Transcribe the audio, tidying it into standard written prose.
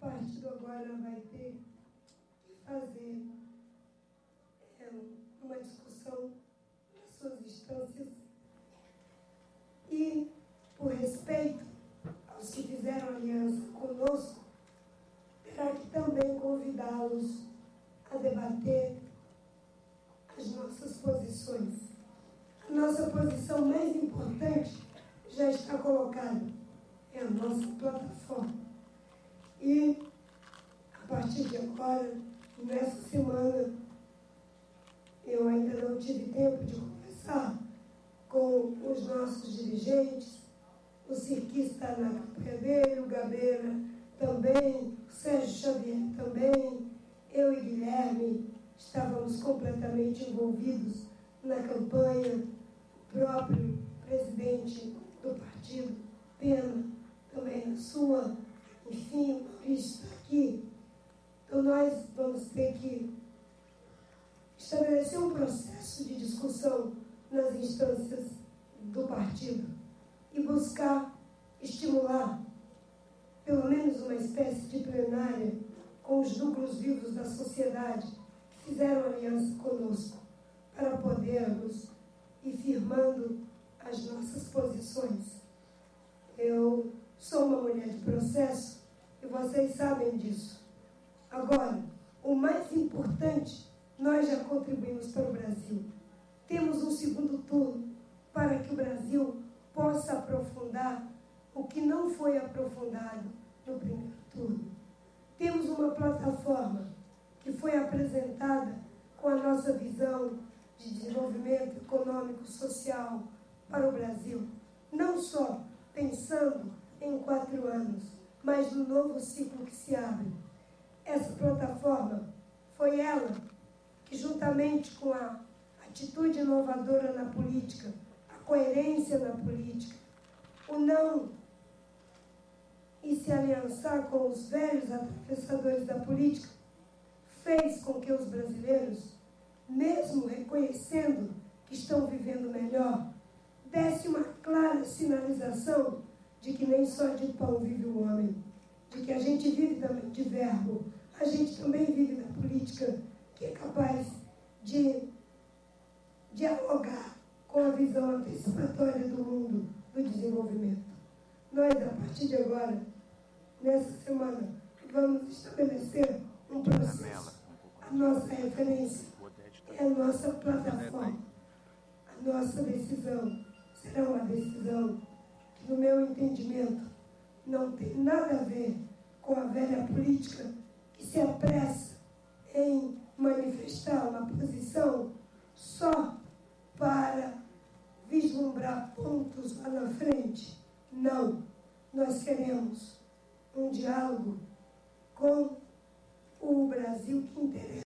partido agora vai ter que fazer uma discussão nas suas instâncias e, por respeito aos que fizeram aliança conosco, terá que também convidá-los a debater as nossas posições. A nossa posição mais importante já está colocada, é a nossa plataforma. E, a partir de agora, nessa semana, eu ainda não tive tempo de conversar com os nossos dirigentes, o cirquista está na campanha dele, o Gabeira também, o Sérgio Xavier também, eu e Guilherme estávamos completamente envolvidos na campanha, o próprio presidente do partido, Pena, também na sua, enfim, o Maurício está aqui. Então nós vamos ter que estabelecer um processo de discussão nas instâncias do partido e buscar estimular pelo menos uma espécie de plenária com os núcleos vivos da sociedade que fizeram aliança conosco para podermos ir firmando as nossas posições. Eu sou uma mulher de processo e vocês sabem disso. Agora, o mais importante, nós já contribuímos para o Brasil. Temos um segundo turno para que o Brasil possa aprofundar o que não foi aprofundado no primeiro turno. Temos uma plataforma que foi apresentada com a nossa visão de desenvolvimento econômico, social para o Brasil, não só pensando em 4 anos, mas no novo ciclo que se abre. Essa plataforma foi ela que, juntamente com a atitude inovadora na política, a coerência na política, o não e se aliançar com os velhos atravessadores da política, fez com que os brasileiros, mesmo reconhecendo que estão vivendo melhor, desse uma clara sinalização de que nem só de pão vive o homem, de que a gente vive também de verbo, a gente também vive da política que é capaz de dialogar com a visão antecipatória do mundo do desenvolvimento. Nós, a partir de agora, nessa semana, vamos estabelecer um processo. A nossa referência é a nossa plataforma. A nossa decisão será uma decisão que, no meu entendimento, não tem nada a ver com a velha política que se apressa em manifestar uma posição só para vislumbrar pontos lá na frente. Não, nós queremos um diálogo com o Brasil que interessa.